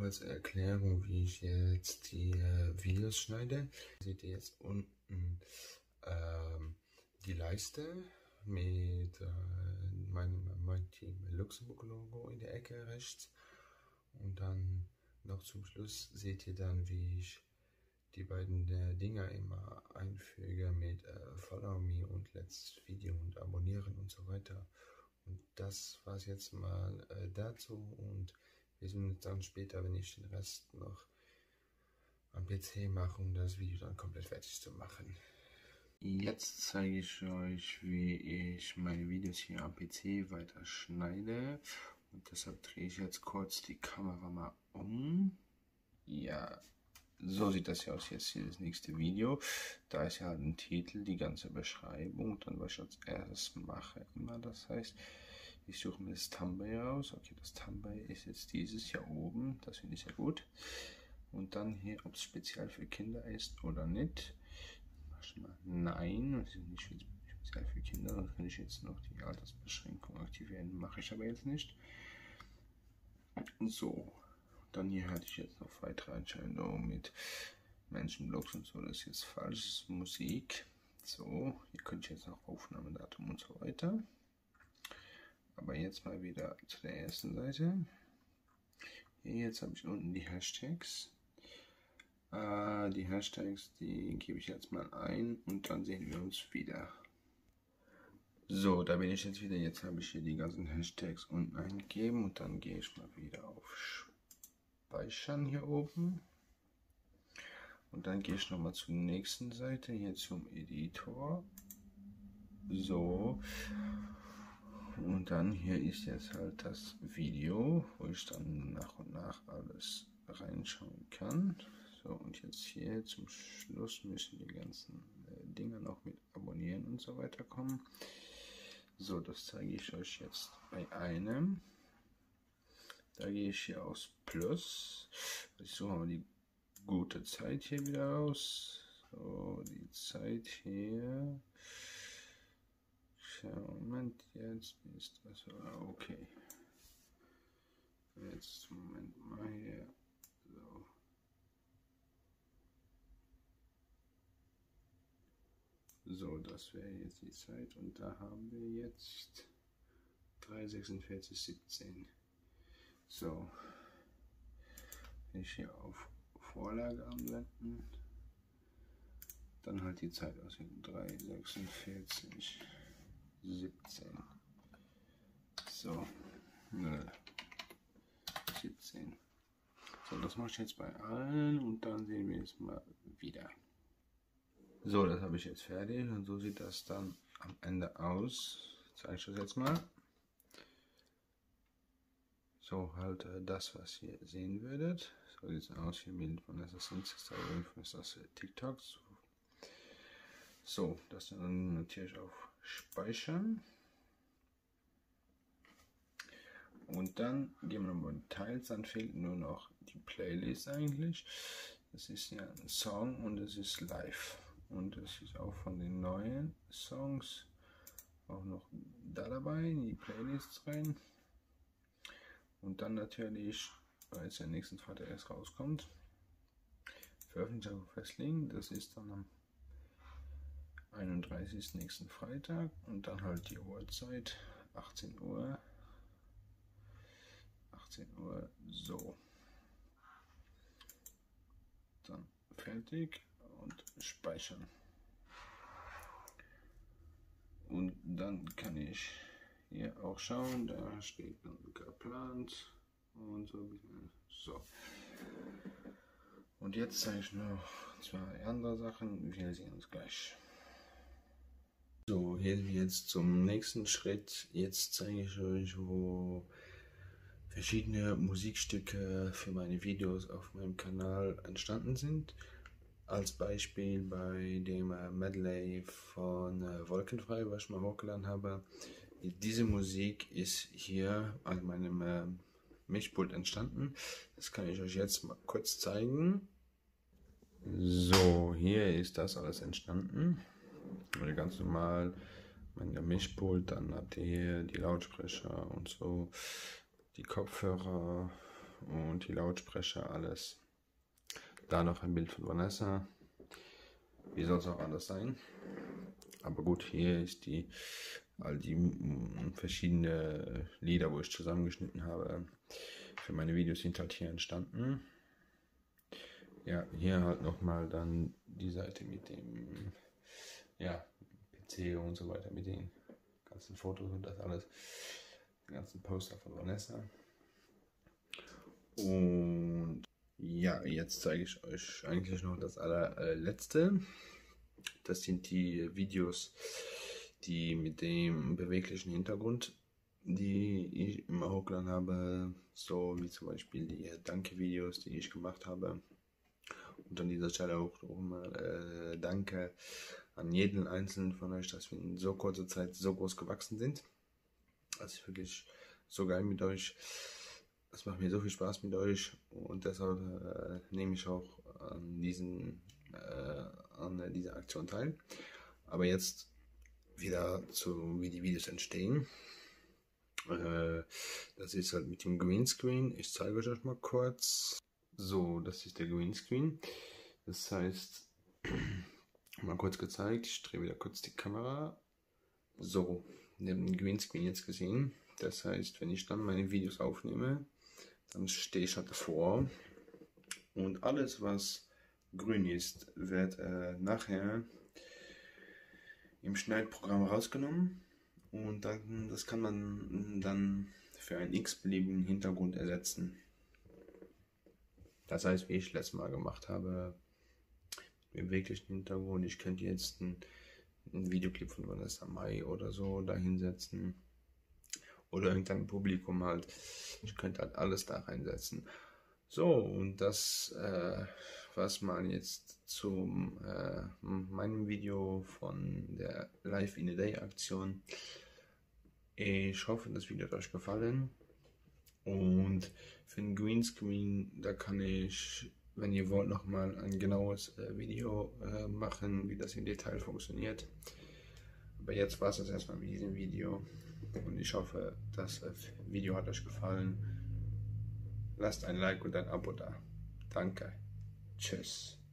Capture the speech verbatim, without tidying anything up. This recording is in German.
kurz Erklärung, wie ich jetzt die äh, Videos schneide. Seht ihr jetzt unten ähm, die Leiste mit äh, meinem mein Team Luxemburg Logo in der Ecke rechts. Und dann noch zum Schluss seht ihr dann, wie ich die beiden äh, Dinger immer einfüge mit äh, Follow Me und Let's Video und Abonnieren und so weiter. Und das war es jetzt mal äh, dazu, und wir sehen uns dann später, wenn ich den Rest noch am P C mache, um das Video dann komplett fertig zu machen. Jetzt zeige ich euch, wie ich meine Videos hier am P C weiter schneide, und deshalb drehe ich jetzt kurz die Kamera mal um. Ja, so sieht das ja aus. Jetzt hier das nächste Video. Da ist ja ein Titel, die ganze Beschreibung. Dann, was ich als erstes mache, immer, das heißt, ich suche mir das Thumbnail raus. Okay, das Thumbnail ist jetzt dieses hier oben. Das finde ich sehr gut. Und dann hier, ob es speziell für Kinder ist oder nicht. Mach ich mal Nein, das ist nicht speziell für Kinder. Dann kann ich jetzt noch die Altersbeschränkung aktivieren. Mache ich aber jetzt nicht. So. Dann hier hatte ich jetzt noch weitere Einstellungen mit Menschenblogs und so, das ist jetzt falsch, Musik. So, hier könnte ich jetzt noch Aufnahmedatum und so weiter. Aber jetzt mal wieder zu der ersten Seite. Hier jetzt habe ich unten die Hashtags. Äh, die Hashtags, die gebe ich jetzt mal ein und dann sehen wir uns wieder. So, da bin ich jetzt wieder. Jetzt habe ich hier die ganzen Hashtags unten eingegeben und dann gehe ich mal wieder auf Speichern hier oben, und dann gehe ich noch mal zur nächsten Seite, hier zum Editor. So, und dann hier ist jetzt halt das Video, wo ich dann nach und nach alles reinschauen kann. So, und jetzt hier zum Schluss müssen die ganzen äh, Dinge noch mit Abonnieren und so weiter kommen. So, das zeige ich euch jetzt bei einem. Da gehe ich hier aus Plus. Ich suche mal die gute Zeit hier wieder raus. So, die Zeit hier. Moment, jetzt ist das okay. Jetzt Moment mal hier. So. So, das wäre jetzt die Zeit, und da haben wir jetzt drei sechsundvierzig siebzehn. So, wenn ich hier auf Vorlage anwenden, dann halt die Zeit aus drei sechsundvierzig siebzehn. So, null siebzehn. So, das mache ich jetzt bei allen, und dann sehen wir es mal wieder. So, das habe ich jetzt fertig, und so sieht das dann am Ende aus. Zeige ich das jetzt mal. So, halt äh, das, was ihr sehen würdet. So sieht es aus. Hier Bild von Assassin's Creed, ist das äh, TikTok. So. so, das dann natürlich auf Speichern. Und dann gehen wir nochmal in Teils, dann fehlt nur noch die Playlist eigentlich. Das ist ja ein Song und es ist live. Und das ist auch von den neuen Songs auch noch da dabei, in die Playlists rein. Und dann natürlich, weil es ja nächsten Freitag erst rauskommt, Veröffentlichung festlegen. Das ist dann am einunddreißigsten nächsten Freitag, und dann halt die Uhrzeit, achtzehn Uhr. achtzehn Uhr, so. Dann fertig und speichern. Und dann kann ich hier auch schauen, da steht dann geplant und so. So. Und jetzt zeige ich noch zwei andere Sachen. Wir sehen uns gleich. So, hier jetzt zum nächsten Schritt. Jetzt zeige ich euch, wo verschiedene Musikstücke für meine Videos auf meinem Kanal entstanden sind. Als Beispiel bei dem Medley von Wolkenfrei, was ich mal hochgeladen habe. Diese Musik ist hier an meinem äh, Mischpult entstanden. Das kann ich euch jetzt mal kurz zeigen. So, hier ist das alles entstanden. Also ganz normal mein Mischpult, dann habt ihr hier die Lautsprecher und so, die Kopfhörer und die Lautsprecher, alles. Da noch ein Bild von Vanessa. Wie soll es auch anders sein? Aber gut, hier ist die all die verschiedenen Lieder, wo ich zusammengeschnitten habe für meine Videos, sind halt hier entstanden. Ja, hier halt nochmal dann die Seite mit dem ja, P C und so weiter, mit den ganzen Fotos und das alles, die ganzen Poster von Vanessa. Und ja, jetzt zeige ich euch eigentlich noch das allerletzte. Das sind die Videos, die mit dem beweglichen Hintergrund, die ich immer hochgeladen habe, so wie zum Beispiel die Danke-Videos, die ich gemacht habe. Und an dieser Stelle auch nochmal äh, Danke an jeden einzelnen von euch, dass wir in so kurzer Zeit so groß gewachsen sind. Das ist wirklich so geil mit euch. Es macht mir so viel Spaß mit euch und deshalb äh, nehme ich auch an, diesen, äh, an dieser Aktion teil. Aber jetzt wieder zu, wie die Videos entstehen. Äh, das ist halt mit dem Greenscreen. Ich zeige euch mal kurz. So, das ist der Greenscreen. Das heißt, mal kurz gezeigt. Ich drehe wieder kurz die Kamera. So, neben dem Greenscreen jetzt gesehen. Das heißt, wenn ich dann meine Videos aufnehme, dann stehe ich halt davor und alles, was grün ist, wird äh, nachher im Schneidprogramm rausgenommen und dann, das kann man dann für einen x-beliebigen Hintergrund ersetzen. Das heißt, wie ich letztes Mal gemacht habe, mit dem wirklichen Hintergrund, ich könnte jetzt einen, einen Videoclip von Vanessa Mai oder so da hinsetzen. Oder irgendein Publikum halt. Ich könnte halt alles da reinsetzen. So, und das äh, was man jetzt zu äh, meinem Video von der Live in a Day Aktion. Ich hoffe, das Video hat euch gefallen. Und für den Greenscreen, da kann ich, wenn ihr wollt, nochmal ein genaues äh, Video äh, machen, wie das im Detail funktioniert. Aber jetzt war es das erstmal mit diesem Video. Und ich hoffe, das Video hat euch gefallen. Lasst ein Like und ein Abo da. Danke. Tschüss.